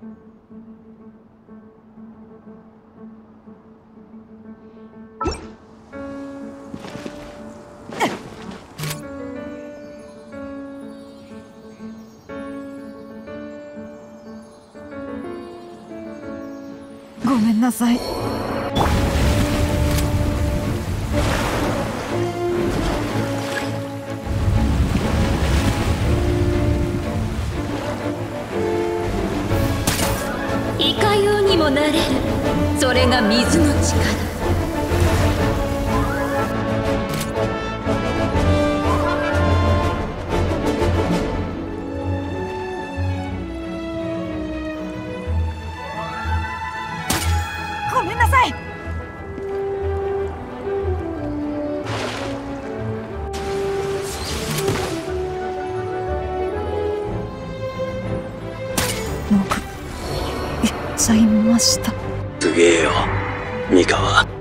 ごめんなさい。 いかようにもなれる。それが水の力。 ごめんなさい。僕言っちゃいました。 すげえよ、ミカは。